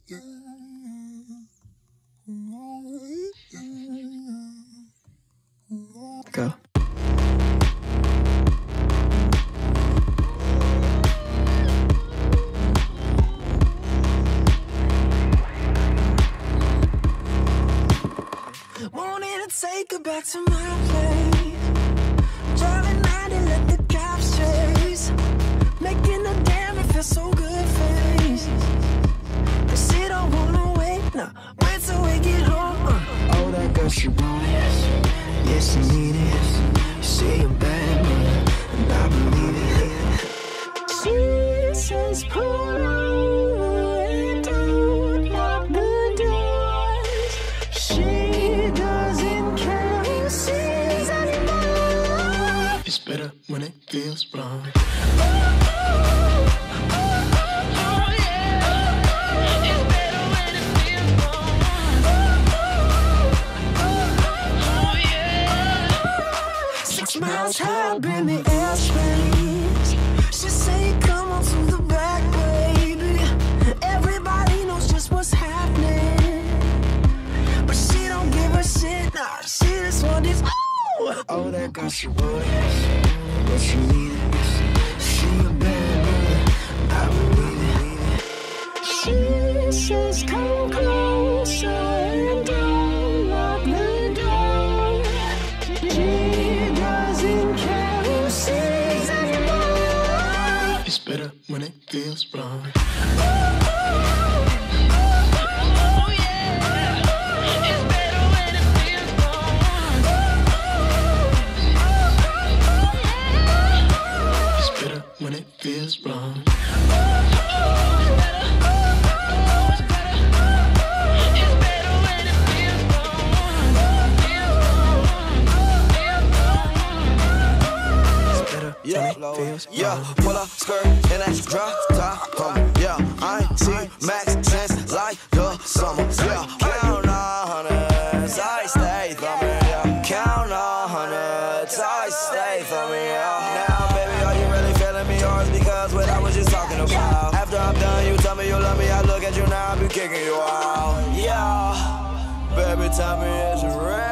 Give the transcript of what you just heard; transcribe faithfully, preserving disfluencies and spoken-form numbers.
Go. Wanted to take her back to my place. Driving ninety, let the cops chase. Making a damn, it feels so good face. But she don't wanna wait, nah. Wait till we get home. Uh. Oh, that girl, she want it. Yes, she need it. She a bad man, and I believe it. She says, pull over and don't lock the doors. She doesn't care who sees anymore. It's better when it feels wrong. Miles high, bring me airspace. She say, come on to the back, baby. Everybody knows just what's happening, but she don't give a shit. Nah, she just want this. Oh, oh that girl, she want it. What she need it. She a bad girl, I believe it. She says, come closer and don't lock the door. She doesn't care who sees anymore. It's better when it feels wrong. When it feels wrong. Yeah, yeah, pull up skirt and that drop top, um, yeah, I ain't seen Max since like the summer, yeah, count on hundreds, I stay thumbing, yeah, count on hundreds, I stay thumbing, yeah, now baby, are you really feeling me, or is it because what I was just talking about? After I'm done, you tell me you love me, I look at you now, I be kicking you out, yeah, baby, tell me it's real.